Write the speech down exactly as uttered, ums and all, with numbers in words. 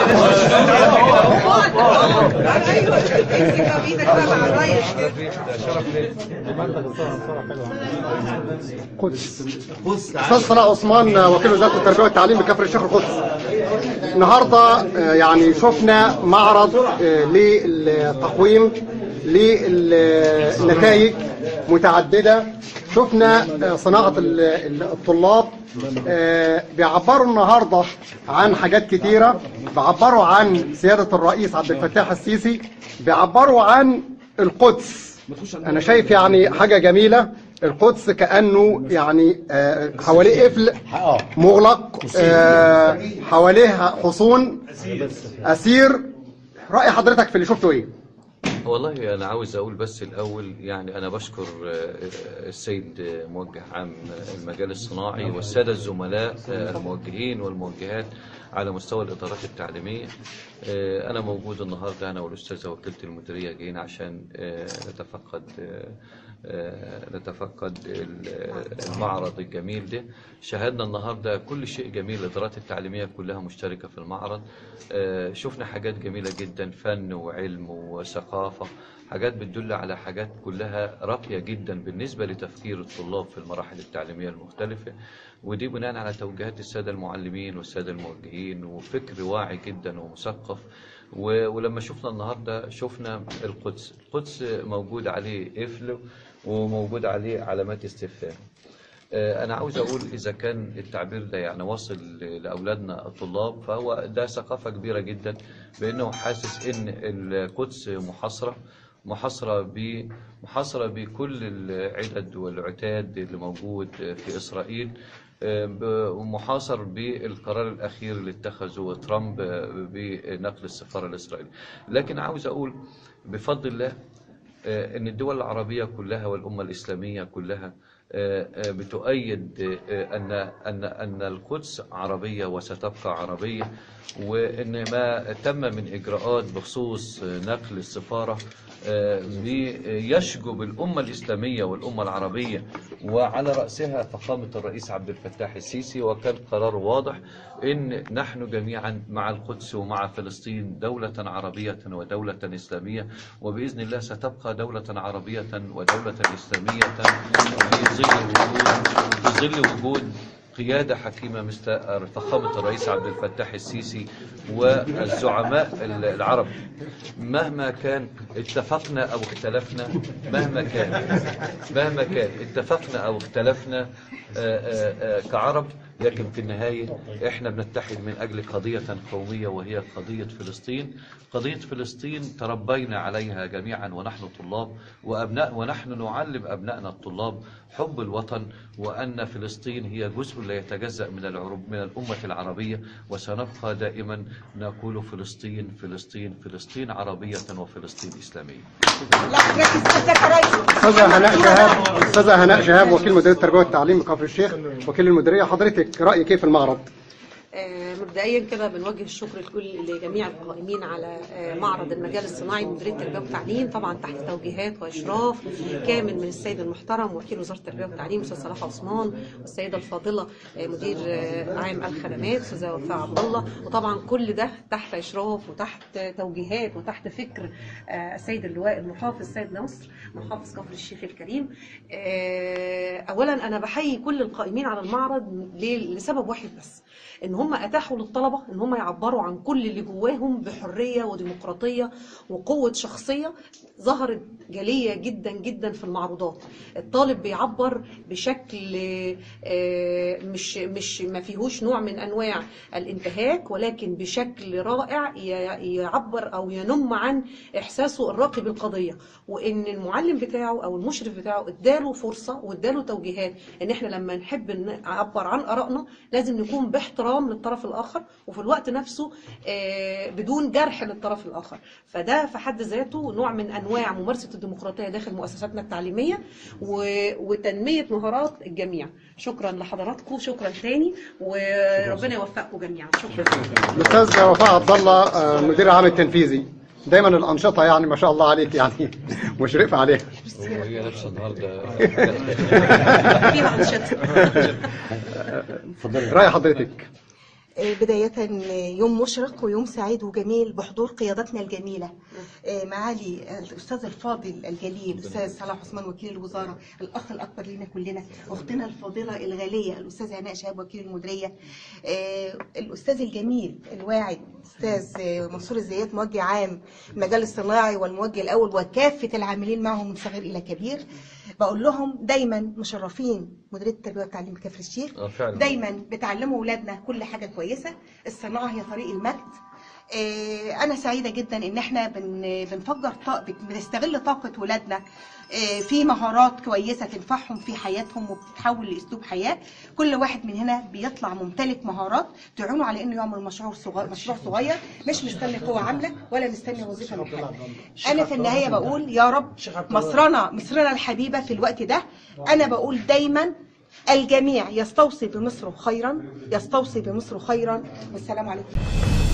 قدس. استاذ صلاح عثمان وكيل وزاره التربيه والتعليم بكفر الشيخ القدس. النهارده يعني شفنا معرض للتقويم للنتائج متعدده. شفنا صناعه الطلاب بيعبروا النهارده عن حاجات كتيره، بيعبروا عن سياده الرئيس عبد الفتاح السيسي، بيعبروا عن القدس. انا شايف يعني حاجه جميله. القدس كأنه يعني حواليه قفل مغلق، حواليه حصون أسير. رأي حضرتك في اللي شفته ايه؟ والله أنا عاوز أقول بس الأول يعني أنا بشكر السيد موجه عام المجال الصناعي والسادة الزملاء الموجهين والموجهات على مستوى الإدارات التعليمية. أنا موجود النهاردة أنا والأستاذة وكيلة المديرية جايين عشان نتفقد نتفقد المعرض الجميل ده. شاهدنا النهارده كل شيء جميل، الإدارات التعليمية كلها مشتركة في المعرض. شفنا حاجات جميلة جدا، فن وعلم وثقافة، حاجات بتدل على حاجات كلها راقية جدا بالنسبة لتفكير الطلاب في المراحل التعليمية المختلفة، ودي بناء على توجيهات السادة المعلمين والسادة الموجهين وفكر واعي جدا ومثقف. ولما شفنا النهارده شفنا القدس، القدس موجود عليه قفل وموجود عليه علامات استفهام. أنا عاوز أقول إذا كان التعبير ده يعني واصل لأولادنا الطلاب فهو ده ثقافة كبيرة جدا، بأنه حاسس إن القدس محاصرة محاصرة ب محاصرة بكل العدد والعتاد اللي موجود في إسرائيل، ومحاصر بالقرار الأخير اللي اتخذه ترامب بنقل السفارة الإسرائيلية. لكن عاوز أقول بفضل الله أن الدول العربية كلها والأمة الإسلامية كلها بتؤيد أن أن أن القدس عربية وستبقى عربية، وأن ما تم من إجراءات بخصوص نقل السفارة يشجب الأمة الإسلامية والأمة العربية وعلى رأسها فخامة الرئيس عبد الفتاح السيسي، وكان قرار واضح إن نحن جميعا مع القدس ومع فلسطين دولة عربية ودولة إسلامية، وبإذن الله ستبقى دولة عربية ودولة إسلامية في ظل وجود في ظل وجود قيادة حكيمة مثل فخامة الرئيس عبد الفتاح السيسي والزعماء العرب. مهما كان اتفقنا أو اختلفنا، مهما كان مهما كان اتفقنا أو اختلفنا كعرب، لكن في النهاية احنا بنتحد من أجل قضية قومية وهي قضية فلسطين. قضية فلسطين تربينا عليها جميعا ونحن طلاب وأبناء، ونحن نعلم أبنائنا الطلاب حب الوطن، وأن فلسطين هي جزء لا يتجزأ من العرب من الأمة العربية، وسنبقى دائما نقول فلسطين فلسطين فلسطين عربية وفلسطين إسلامية. أستاذة هناء شهاب أستاذة هناء شهاب وكيل مديرية التربية والتعليم بكفر الشيخ وكيل المديرية، حضرتك رأيك كيف المعرض؟ مبدئيا كده بنوجه الشكر لكل لجميع القائمين على معرض المجال الصناعي بمديريه التربيه والتعليم، طبعا تحت توجيهات واشراف كامل من السيد المحترم وكيل وزاره التربيه والتعليم استاذ صلاح عثمان، والسيده الفاضله مدير عام الخدمات استاذه وفاء عبد الله، وطبعا كل ده تحت اشراف وتحت توجيهات وتحت فكر السيد اللواء المحافظ السيد نصر محافظ كفر الشيخ الكريم. اولا انا بحيي كل القائمين على المعرض لسبب واحد بس، ان هم اتاحوا للطلبه ان هم يعبروا عن كل اللي جواهم بحريه وديمقراطيه وقوه شخصيه ظهرت جليه جدا جدا في المعروضات. الطالب بيعبر بشكل مش مش ما فيهوش نوع من انواع الانتهاك، ولكن بشكل رائع يعبر او ينم عن احساسه الراقي بالقضيه، وان المعلم بتاعه او المشرف بتاعه اداله فرصه واداله توجيهات ان احنا لما نحب نعبر عن ارائنا لازم نكون باحترام للطرف الاخر وفي الوقت نفسه بدون جرح للطرف الاخر. فده في حد ذاته نوع من انواع ممارسه الديمقراطيه داخل مؤسساتنا التعليميه وتنميه مهارات الجميع. شكرا لحضراتكم، شكرا تاني، وربنا يوفقكم جميعا. شكرا. الاستاذ وفاء عبد الله مدير العام التنفيذي، دايما الانشطه يعني ما شاء الله عليك يعني مشرفه عليها. وهي لابسه النهارده فيها انشطه. راي حضرتك؟ بداية يوم مشرق ويوم سعيد وجميل بحضور قيادتنا الجميلة، معالي الأستاذ الفاضل الجليل الأستاذ صلاح عثمان وكيل الوزارة، الأخ الأكبر لنا كلنا، أختنا الفاضلة الغالية الأستاذ عناء شهاب وكيل المديرية، الأستاذ الجميل الواعد أستاذ منصور الزيات موجه عام المجال الصناعي والموجه الأول وكافة العاملين معهم من صغير إلى كبير. بقول لهم دايما مشرفين مديريه التربيه والتعليم بكفر الشيخ، دايما بتعلموا اولادنا كل حاجه كويسه، الصناعه هي طريق المجد. انا سعيده جدا ان احنا بنفجر طاقه، بنستغل طاقه ولادنا في مهارات كويسه تنفعهم في حياتهم وبتتحول لاسلوب حياه. كل واحد من هنا بيطلع ممتلك مهارات تعينه على انه يعمل مشروع صغير، مشروع صغير مش مستني قوه عامله ولا مستني وظيفه من حد. انا في النهايه بقول يا رب مصرنا مصرنا الحبيبه في الوقت ده. انا بقول دايما الجميع يستوصي بمصر خيرا، يستوصي بمصر خيرا، والسلام عليكم.